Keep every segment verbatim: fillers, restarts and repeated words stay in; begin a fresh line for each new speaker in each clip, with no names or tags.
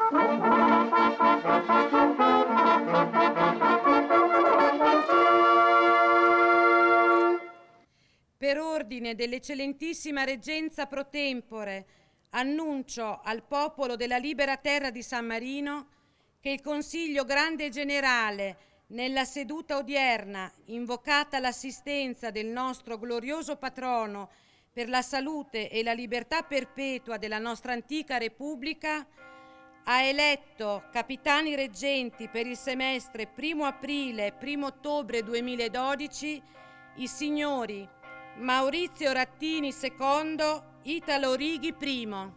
Per ordine dell'eccellentissima Reggenza pro tempore, annuncio al popolo della libera terra di San Marino che il Consiglio Grande Generale, nella seduta odierna, invocata l'assistenza del nostro glorioso patrono per la salute e la libertà perpetua della nostra antica Repubblica, ha eletto capitani reggenti per il semestre primo aprile primo ottobre duemiladodici i signori Maurizio Rattini secondo, Italo Righi primo.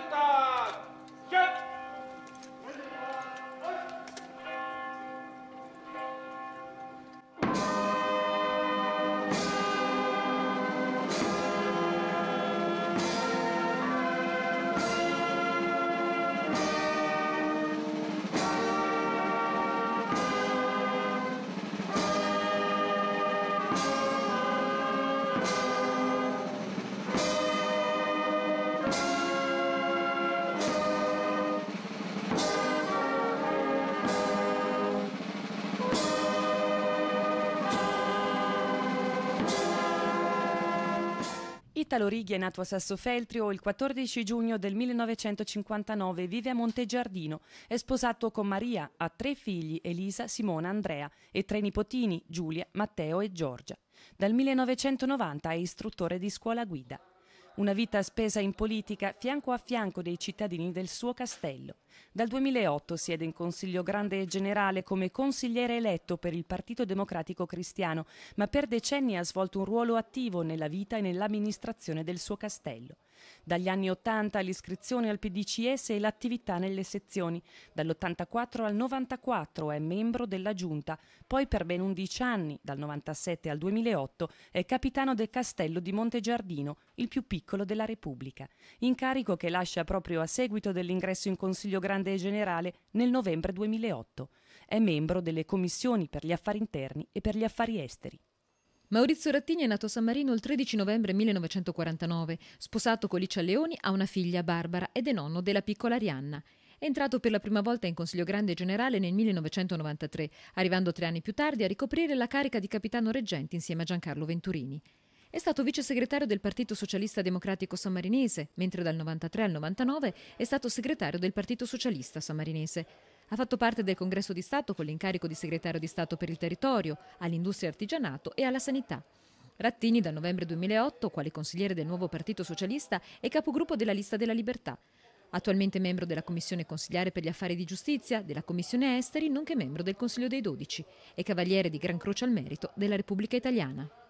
Italo Righi è nato a Sassofeltrio il quattordici giugno del millenovecentocinquantanove, vive a Montegiardino, è sposato con Maria, ha tre figli, Elisa, Simona, Andrea, e tre nipotini, Giulia, Matteo e Giorgia. Dal millenovecentonovanta è istruttore di scuola guida. Una vita spesa in politica fianco a fianco dei cittadini del suo castello. Dal duemilaotto siede in Consiglio Grande Generale come consigliere eletto per il Partito Democratico Cristiano, ma per decenni ha svolto un ruolo attivo nella vita e nell'amministrazione del suo castello. Dagli anni ottanta l'iscrizione al P D C S e l'attività nelle sezioni. Dall'ottantaquattro al novantaquattro è membro della Giunta, poi per ben undici anni, dal novantasette al duemilaotto, è capitano del castello di Montegiardino, il più piccolo della Repubblica, incarico che lascia proprio a seguito dell'ingresso in Consiglio Grande Generale nel novembre duemilaotto. È membro delle commissioni per gli affari interni e per gli affari esteri.
Maurizio Rattini è nato a San Marino il tredici novembre millenovecentoquarantanove. Sposato con Licia Leoni, ha una figlia, Barbara, ed è nonno della piccola Arianna. È entrato per la prima volta in Consiglio Grande Generale nel millenovecentonovantatré, arrivando tre anni più tardi a ricoprire la carica di capitano reggente insieme a Giancarlo Venturini. È stato vice segretario del Partito Socialista Democratico Sammarinese, mentre dal novantatré al novantanove è stato segretario del Partito Socialista Sammarinese. Ha fatto parte del Congresso di Stato con l'incarico di segretario di Stato per il territorio, all'industria e artigianato e alla sanità. Rattini dal novembre duemilaotto, quale consigliere del nuovo Partito Socialista, è capogruppo della Lista della Libertà. Attualmente membro della Commissione Consigliare per gli Affari di Giustizia, della Commissione Esteri, nonché membro del Consiglio dei Dodici. È cavaliere di Gran Croce al Merito della Repubblica Italiana.